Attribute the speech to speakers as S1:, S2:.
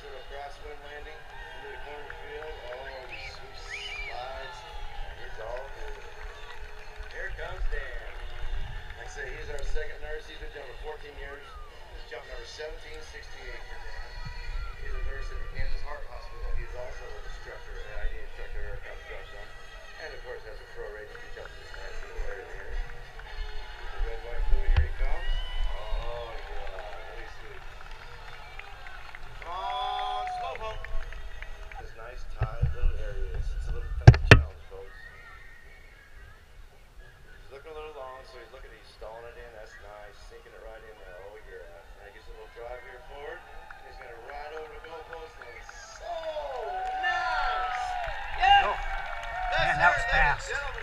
S1: little crosswind landing into the cornfield. Oh, he slides. He's all good. Here comes Dan. Like I say, he's our second nurse. He's been jumping 14 years. This is jump number 1768 for Dan. He's a nurse at the Kansas Heart Hospital. He's also an instructor, an ID instructor, aircraft jump zone. And of course has a pro rating to jump this nice little area here. The red, white, blue, here he comes. Oh yeah, really sweet. Come on, slow pump. This nice tight little area. It's a little fast challenge, folks. He's looking a little long, so he's stalling it in. That's nice, sinking it right in there. Oh yeah. Now he gets a little drive here forward. He's gonna ride over the goalpost and it's so nice. Yeah.
S2: Man, that was fast.